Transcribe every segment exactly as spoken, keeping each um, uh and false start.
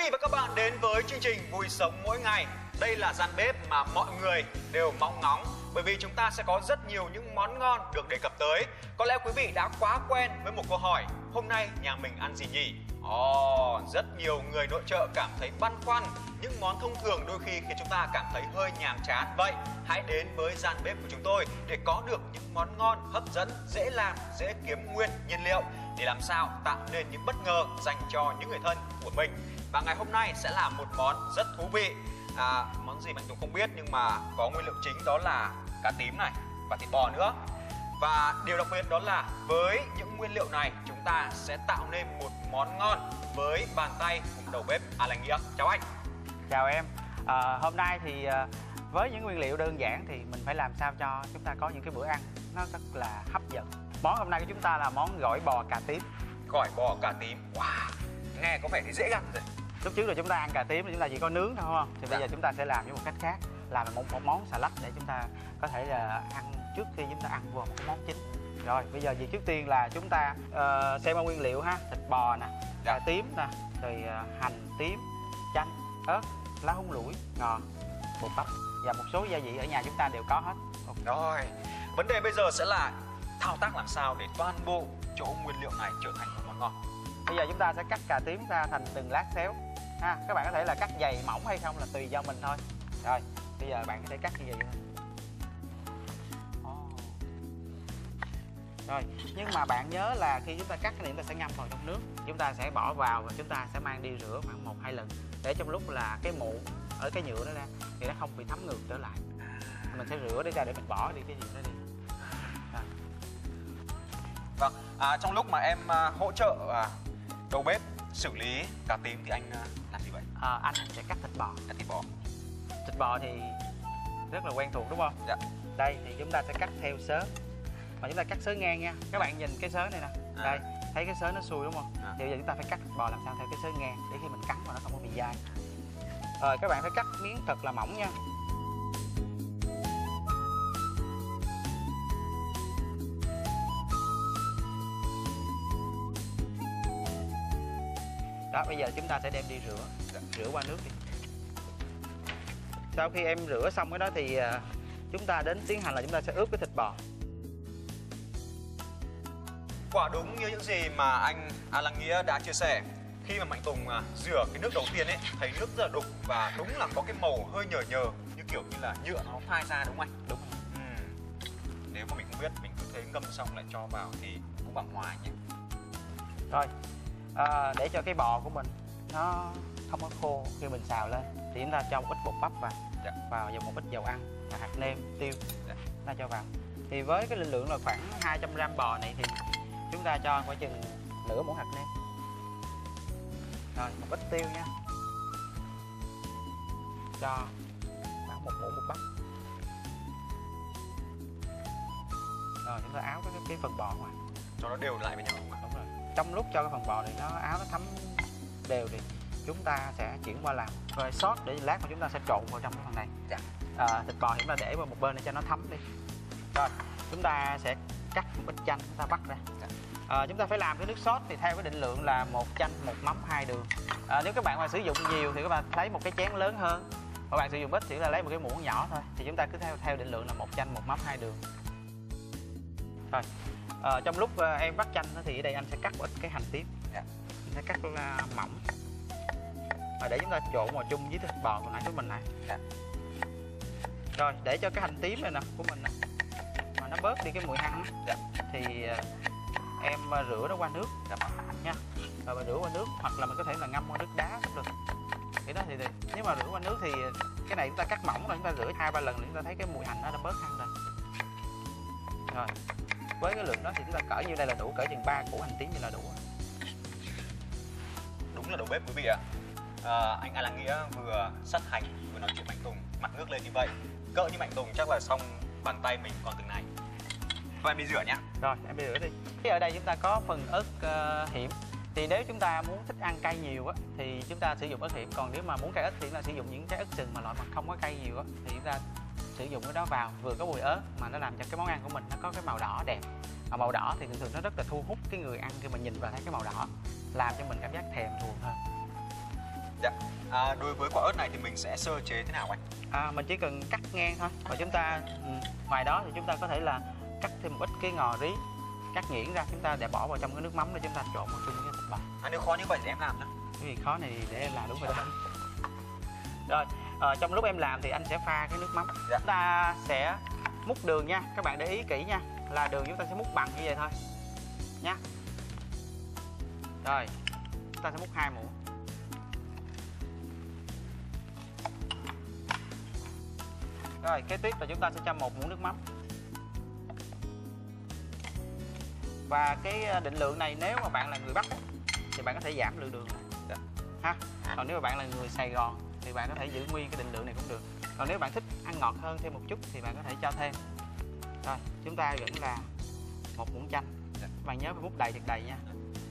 vị và các bạn đến với chương trình Vui Sống Mỗi Ngày. Đây là gian bếp mà mọi người đều mong ngóng, bởi vì chúng ta sẽ có rất nhiều những món ngon được đề cập tới. Có lẽ quý vị đã quá quen với một câu hỏi: hôm nay nhà mình ăn gì nhỉ? Ồ, oh, rất nhiều người nội trợ cảm thấy băn khoăn. Những món thông thường đôi khi khiến chúng ta cảm thấy hơi nhàm chán. Vậy hãy đến với gian bếp của chúng tôi để có được những món ngon, hấp dẫn, dễ làm, dễ kiếm nguyên nhiên liệu, để làm sao tạo nên những bất ngờ dành cho những người thân của mình. Và ngày hôm nay sẽ là một món rất thú vị. À, món gì Mạnh Tùng không biết, nhưng mà có nguyên liệu chính đó là cá tím này và thịt bò nữa. Và điều đặc biệt đó là với những nguyên liệu này chúng ta sẽ tạo nên một món ngon với bàn tay của đầu bếp Alan Nghĩa. Chào anh. Chào em. À, hôm nay thì à, với những nguyên liệu đơn giản thì mình phải làm sao cho chúng ta có những cái bữa ăn nó rất là hấp dẫn. Món hôm nay của chúng ta là món gỏi bò cà tím. Gỏi bò cà tím. Wow, nghe có vẻ thì dễ ăn rồi. Lúc trước là chúng ta ăn cà tím thì chúng ta chỉ có nướng thôi, không? Thì bây giờ chúng ta sẽ làm với một cách khác, làm một, một món xà lách để chúng ta có thể là ăn trước khi chúng ta ăn vào một cái món chính. Rồi bây giờ việc trước tiên là chúng ta uh, xem qua nguyên liệu ha. Thịt bò nè, cà tím nè, rồi uh, hành tím, chanh, ớt, lá húng lủi, ngò, bột bắp và một số gia vị ở nhà chúng ta đều có hết. Okay. Rồi vấn đề bây giờ sẽ là thao tác làm sao để toàn bộ chỗ nguyên liệu này trở thành một món ngon. Bây giờ chúng ta sẽ cắt cà tím ra thành từng lát xéo ha. Các bạn có thể là cắt dày mỏng hay không là tùy do mình thôi. Rồi bây giờ bạn có thể cắt như vậy thôi. Oh. Rồi nhưng mà bạn nhớ là khi chúng ta cắt cái này chúng ta sẽ ngâm vào trong nước, chúng ta sẽ bỏ vào và chúng ta sẽ mang đi rửa khoảng một hai lần để trong lúc là cái mụn ở cái nhựa đó ra thì nó không bị thấm ngược trở lại. Mình sẽ rửa đi ra để mình bỏ đi cái gì đó đi. Rồi. Vâng, à, trong lúc mà em à, hỗ trợ à, đầu bếp xử lý cà tím thì anh à, làm gì vậy? À, anh sẽ cắt thịt bò. Cắt thịt bò. Thịt bò thì rất là quen thuộc đúng không? Dạ. Đây thì chúng ta sẽ cắt theo sớ, mà chúng ta cắt sớ ngang nha. Các bạn nhìn cái sớ này nè, à. Đây thấy cái sớ nó xuôi đúng không? À. Thì bây giờ chúng ta phải cắt thịt bò làm sao theo cái sớ ngang để khi mình cắn vào nó không có bị dai. Rồi các bạn phải cắt miếng thật là mỏng nha. Đó, bây giờ chúng ta sẽ đem đi rửa, rửa qua nước đi. Sau khi em rửa xong cái đó thì chúng ta đến tiến hành là chúng ta sẽ ướp cái thịt bò. Quả đúng như những gì mà anh Alan Nghĩa đã chia sẻ. Khi mà Mạnh Tùng à, rửa cái nước đầu tiên ấy, thấy nước rất là đục và đúng là có cái màu hơi nhờ nhờ, như kiểu như là nhựa nó phai ra, đúng không anh? Đúng. Ừ. Nếu mà mình không biết, mình cứ thế ngâm xong lại cho vào thì cũng bằng hòa nhỉ. Rồi à, để cho cái bò của mình nó không có khô khi mình xào lên thì chúng ta cho một ít bột bắp vào, dạ. vào và một ít dầu ăn và hạt nêm, tiêu, dạ. ta cho vào. Thì với cái lượng là khoảng hai trăm gam bò này thì chúng ta cho khoảng chừng nửa muỗng hạt nêm. Rồi một ít tiêu nha. Cho khoảng một muỗng bột bắp. Rồi chúng ta áo cái, cái phần bò ngoài cho nó đều lại với nhau. Đúng rồi. Trong lúc cho cái phần bò này nó áo nó thấm đều thì chúng ta sẽ chuyển qua làm rồi sốt để lát mà chúng ta sẽ trộn vào trong cái phần này. Dạ. À, thịt bò thì chúng ta để vào một bên để cho nó thấm đi. Rồi chúng ta sẽ cắt một ít chanh chúng ta bắt ra. Dạ. À, chúng ta phải làm cái nước sốt thì theo cái định lượng là một chanh, một mắm, hai đường. À, nếu các bạn mà sử dụng nhiều thì các bạn lấy một cái chén lớn hơn. Các bạn sử dụng ít thì là lấy một cái muỗng nhỏ thôi. Thì chúng ta cứ theo theo định lượng là một chanh, một mắm, hai đường. Rồi. À, trong lúc uh, em bắt chanh thì ở đây anh sẽ cắt một ít cái hành tím. Dạ. Anh sẽ cắt uh, mỏng và để chúng ta trộn vào chung với thịt bò còn nãy của mình này. Dạ. Rồi để cho cái hành tím này nè của mình nè mà nó bớt đi cái mùi hăng. Dạ. Thì uh, em uh, rửa nó qua nước. Dạ. Nha. Rồi mình rửa qua nước hoặc là mình có thể là ngâm qua nước đá cũng được. Cái đó thì, thì nếu mà rửa qua nước thì cái này chúng ta cắt mỏng rồi chúng ta rửa hai ba lần để chúng ta thấy cái mùi hành nó đã bớt hăng rồi. Rồi. Với cái lượng đó thì chúng ta cỡ như đây là đủ, cỡ chừng ba củ hành tím như là đủ. Đúng là đầu bếp quý vị ạ. À, anh Alan Nghĩa vừa sắt hành vừa nói chuyện Mạnh Tùng, mặt ngước lên như vậy. Cỡ như Mạnh Tùng chắc là xong bàn tay mình còn từng này. Thôi em đi rửa nhá. Rồi em đi rửa đi. Thì ở đây chúng ta có phần ớt uh, hiểm. Thì nếu chúng ta muốn thích ăn cay nhiều á thì chúng ta sử dụng ớt hiểm. Còn nếu mà muốn cay ít thì chúng ta sử dụng những cái ớt sừng mà loại mà không có cay nhiều á thì chúng ta sử dụng cái đó vào, vừa có mùi ớt mà nó làm cho cái món ăn của mình nó có cái màu đỏ đẹp. Mà màu đỏ thì thường thường nó rất là thu hút cái người ăn khi mà nhìn vào thấy cái màu đỏ, làm cho mình cảm giác thèm thuồng hơn. Dạ. À, đối với quả ớt này thì mình sẽ sơ chế thế nào anh? À, mình chỉ cần cắt ngang thôi. Và chúng ta ừ, ngoài đó thì chúng ta có thể là cắt thêm một ít cái ngò rí, cắt nhuyễn ra, chúng ta để bỏ vào trong cái nước mắm để chúng ta trộn vào chung với thịt bò. À, nếu khó như vậy thì em làm nữa. Cái gì khó này để em làm đúng rồi đó. Rồi, à, trong lúc em làm thì anh sẽ pha cái nước mắm. Dạ. Chúng ta sẽ múc đường nha, các bạn để ý kỹ nha, là đường chúng ta sẽ múc bằng như vậy thôi nha. Rồi, chúng ta sẽ múc hai muỗng. Rồi, kế tiếp là chúng ta sẽ cho một muỗng nước mắm. Và cái định lượng này nếu mà bạn là người Bắc thì bạn có thể giảm lượng đường lại ha. Còn nếu mà bạn là người Sài Gòn thì bạn có thể giữ nguyên cái định lượng này cũng được. Còn nếu bạn thích ăn ngọt hơn thêm một chút thì bạn có thể cho thêm. Rồi, chúng ta vẫn là một muỗng chanh. Các bạn nhớ phải múc đầy thật đầy nha.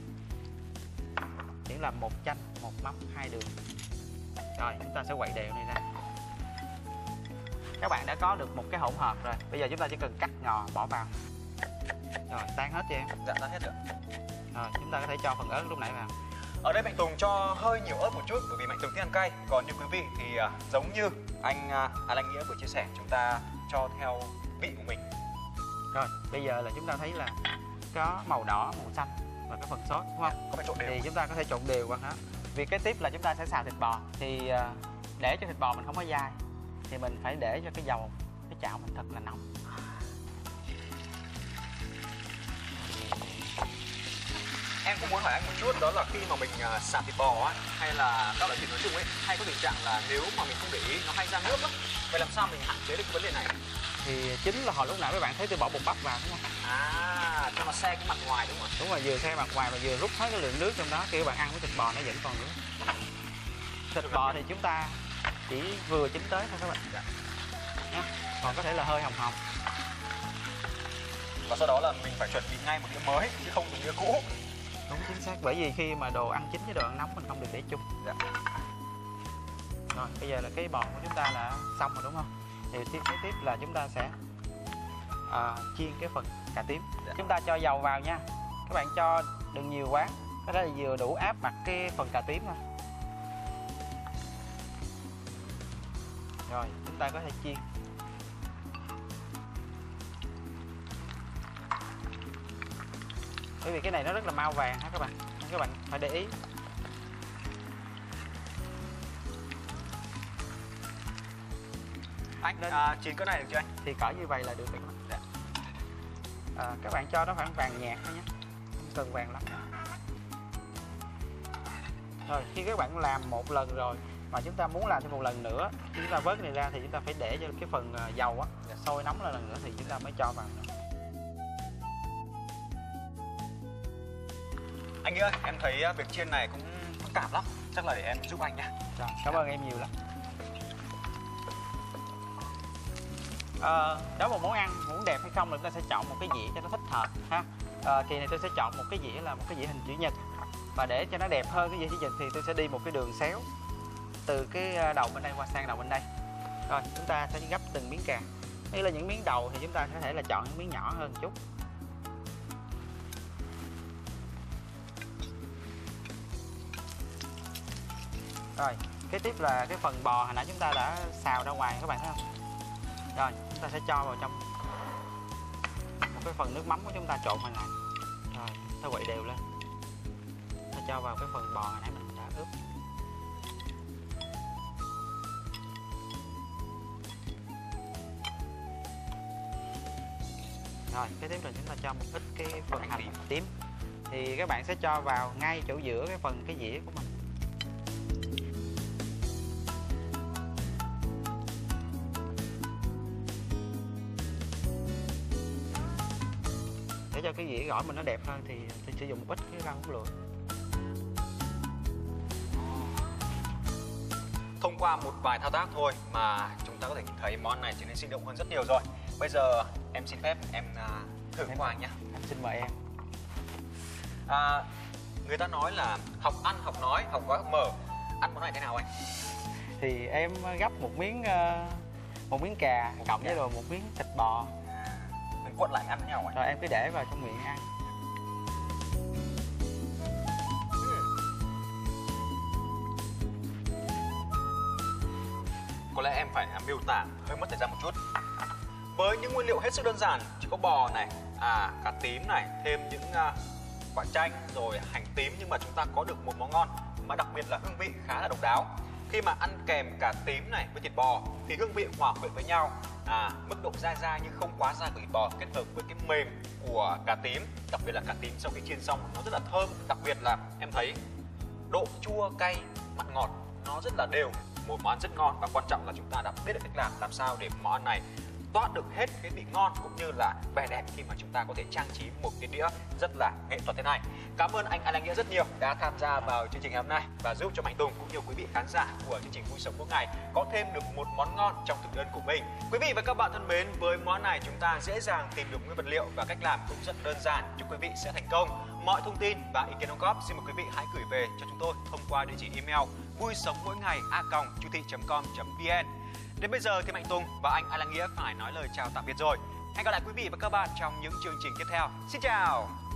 Chỉ là một chanh, một mắm, hai đường. Rồi, chúng ta sẽ quậy đều này ra. Các bạn đã có được một cái hỗn hợp rồi. Bây giờ chúng ta chỉ cần cắt ngò bỏ vào. Rồi, tan hết cho em. Dạ, tan hết rồi. Rồi, chúng ta có thể cho phần ớt lúc nãy vào. Ở đây Mạnh Tùng cho hơi nhiều ớt một chút bởi vì Mạnh Tùng thích ăn cay. Còn như quý vị thì uh, giống như anh uh, Anh Nghĩa vừa chia sẻ, chúng ta cho theo vị của mình. Rồi, bây giờ là chúng ta thấy là có màu đỏ, màu xanh và cái phần sốt đúng không? Có phải trộn đều. Thì chúng ta có thể trộn đều qua đó. Việc kế tiếp là chúng ta sẽ xào thịt bò. Thì uh, để cho thịt bò mình không có dai thì mình phải để cho cái dầu, cái chảo mình thật là nóng. Em cũng muốn hỏi anh một chút, đó là khi mà mình uh, xào thịt bò á, hay là các loại thịt nói chung ấy, hay có tình trạng là nếu mà mình không để ý nó hay ra nước á, vậy làm sao mình hạn chế được cái vấn đề này? Thì chính là hồi lúc nãy các bạn thấy tôi bỏ bột bắp vào đúng không? À, cho nó xe cái mặt ngoài đúng không? Đúng rồi, vừa xe mặt ngoài mà vừa rút hết cái lượng nước trong đó, khi các bạn ăn với thịt bò nó vẫn còn nước. Thịt bò thì chúng ta chỉ vừa chín tới thôi các bạn. Dạ. Nha. Còn có thể là hơi hồng hồng. Và sau đó là mình phải chuẩn bị ngay một đĩa mới chứ không dùng đĩa cũ. Đúng chính xác, bởi vì khi mà đồ ăn chín với đồ ăn nóng mình không được để chung. Dạ. Rồi, bây giờ là cái bò của chúng ta đã xong rồi đúng không? Thì tiếp kế tiếp là chúng ta sẽ à, chiên cái phần cà tím. Dạ. Chúng ta cho dầu vào nha. Các bạn cho đừng nhiều quá, có thể là vừa đủ áp mặt cái phần cà tím thôi. Rồi, chúng ta có thể chiên. Bởi vì cái này nó rất là mau vàng ha các bạn, nên các bạn phải để ý. Anh nên à, chiên cái này được chưa anh? Thì cỡ như vậy là được rồi các bạn. Dạ. À, các bạn cho nó khoảng vàng nhạt thôi nhé, không cần vàng lắm. Rồi khi các bạn làm một lần rồi mà chúng ta muốn làm thêm một lần nữa, khi chúng ta vớt này ra thì chúng ta phải để cho cái phần dầu á sôi nóng lên lần nữa thì chúng ta mới cho vào nữa. Anh Nghĩa ơi, em thấy việc chiên này cũng phức tạp lắm, chắc là để em giúp anh nha. Rồi, cảm ơn em nhiều lắm. À, đó một món ăn muốn đẹp hay không là chúng ta sẽ chọn một cái dĩa cho nó thích hợp ha. À, kỳ này tôi sẽ chọn một cái dĩa là một cái dĩa hình chữ nhật, và để cho nó đẹp hơn cái dĩa chữ nhật thì tôi sẽ đi một cái đường xéo từ cái đầu bên đây qua sang đầu bên đây. Rồi chúng ta sẽ gấp từng miếng cà. Đây là những miếng đầu thì chúng ta có thể là chọn những miếng nhỏ hơn một chút. Rồi kế tiếp là cái phần bò hồi nãy chúng ta đã xào ra ngoài các bạn thấy không? Rồi chúng ta sẽ cho vào trong một cái phần nước mắm của chúng ta trộn vào lại. Rồi ta quậy đều lên, ta cho vào cái phần bò hồi nãy mình đã ướp. Rồi kế tiếp là chúng ta cho một ít cái phần hành tím, thì các bạn sẽ cho vào ngay chỗ giữa cái phần cái dĩa của mình. Để cho cái dĩa gỏi mình nó đẹp hơn thì tôi sử dụng một ít cái rau hút lượt. Thông qua một vài thao tác thôi mà chúng ta có thể nhìn thấy món này trở nên sinh động hơn rất nhiều rồi. Bây giờ em xin phép em uh, thử qua anh nhé. Em xin mời em. À, người ta nói là học ăn, học nói, học gói, học mở. Ăn món này thế nào anh? Thì em gấp một miếng uh, một miếng cà một cộng với rồi một miếng thịt bò. Mình cuộn lại ăn với nhau anh. Rồi em cứ để vào trong miệng ăn. có lẽ em phải miêu tả hơi mất thời gian một chút. Với những nguyên liệu hết sức đơn giản, chỉ có bò này, à, cà tím này, thêm những uh, quả chanh rồi hành tím, nhưng mà chúng ta có được một món ngon mà đặc biệt là hương vị khá là độc đáo. Khi mà ăn kèm cà tím này với thịt bò thì hương vị hòa quyện với nhau, à, mức độ dai dai nhưng không quá dai của thịt bò kết hợp với cái mềm của cà tím, đặc biệt là cà tím sau khi chiên xong nó rất là thơm. Đặc biệt là em thấy độ chua cay mặn ngọt nó rất là đều, một món ăn rất ngon, và quan trọng là chúng ta đã biết được cách làm làm sao để món ăn này toát được hết cái vị ngon cũng như là vẻ đẹp khi mà chúng ta có thể trang trí một cái đĩa rất là nghệ thuật thế này. Cảm ơn anh Alan Nghĩa rất nhiều đã tham gia vào chương trình ngày hôm nay và giúp cho Mạnh Tùng cũng như quý vị khán giả của chương trình Vui Sống Mỗi Ngày có thêm được một món ngon trong thực đơn của mình. Quý vị và các bạn thân mến, với món này chúng ta dễ dàng tìm được nguyên vật liệu và cách làm cũng rất đơn giản. Chúc quý vị sẽ thành công. Mọi thông tin và ý kiến đóng góp xin mời quý vị hãy gửi về cho chúng tôi thông qua địa chỉ email vui sống mỗi ngày a còng chu thị chấm com chấm vn. Đến bây giờ thì Mạnh Tùng và anh Alan Nghĩa phải nói lời chào tạm biệt rồi. Hẹn gặp lại quý vị và các bạn trong những chương trình tiếp theo. Xin chào!